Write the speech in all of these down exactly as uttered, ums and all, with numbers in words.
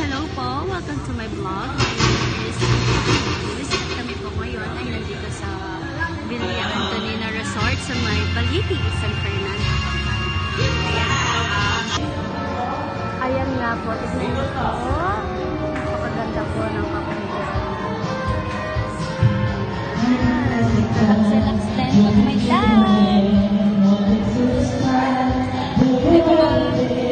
Hello po, welcome to my vlog. Visit kami po ngayon ay nandito sa Villa Antonina Resort sa may Baliti, San Fernando. Ayan nga po, tignan niyo po. Napakaganda po ng kapaligiran. Relax, relax din pag may dad. Hindi ko lang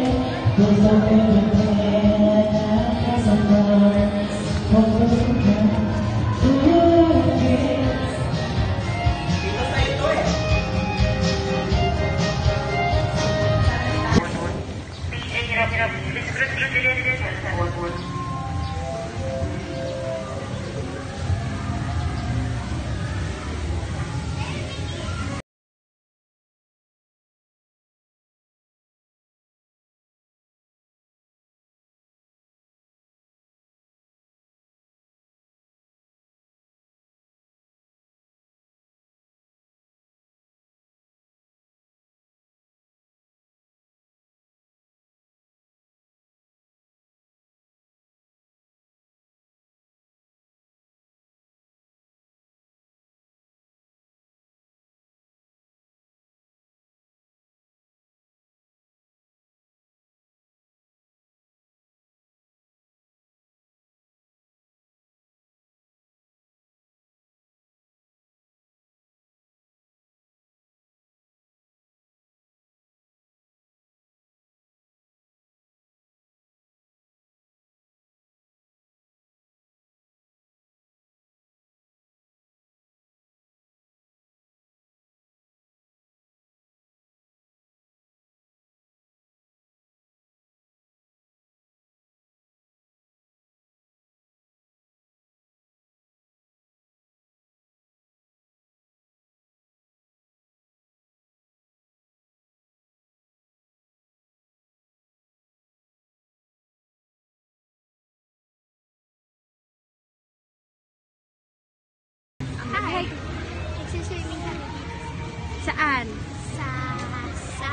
Hi. Nagsiswimming kami dito. Saan? Sa, sa,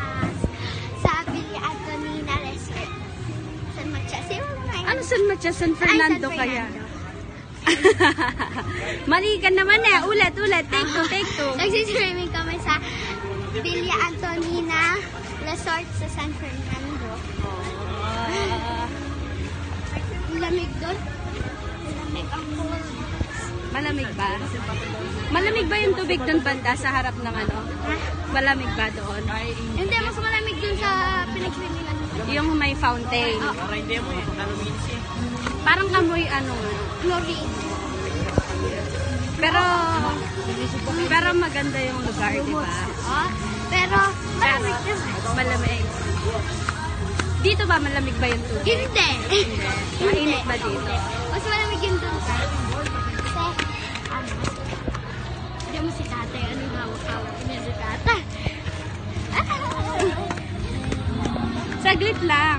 sa Villa Antonina Resort. San Matcha. Ano San Matcha? San Fernando Ay, San kaya? Fernando. Mali ka naman eh. Ulit, ulit. Take two, take two. Nagsiswimming kami sa Villa Antonina Resort sa San Fernando. Oh. Lamig doon. Lamig ang pool. Malamig ba? Malamig ba yung tubig doon banda sa harap ng ano? Malamig ba doon? Hindi, mas malamig doon sa pinagswimmingan. Yung may fountain. Oh. Parang kamoy ano. Chlorine. Pero pero maganda yung lugar, di ba? Oh, pero malamig naman. Malamig. Dito ba malamig ba yung tubig? Hindi. Mainit ba dito? Mas malamig yung doon sa... Kasi, ano, hindi mo si tatay. Anong hawak-hawak niya si tatay? Saglit lang.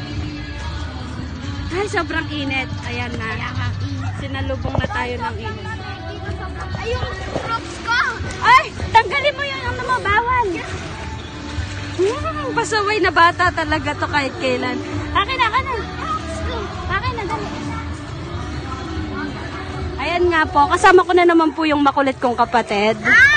Ay, sobrang init. Ayan na. Sinalubong na tayo ng init. Ay, yung crocs ko! Ay! Tanggalin mo yun. Ano mo? Bawal! Hmm, pasaway na bata talaga to kahit kailan. Akin na, akin na. Akin na, dali. Ayan nga po. Kasama ko na naman po yung makulit kong kapatid. Ah!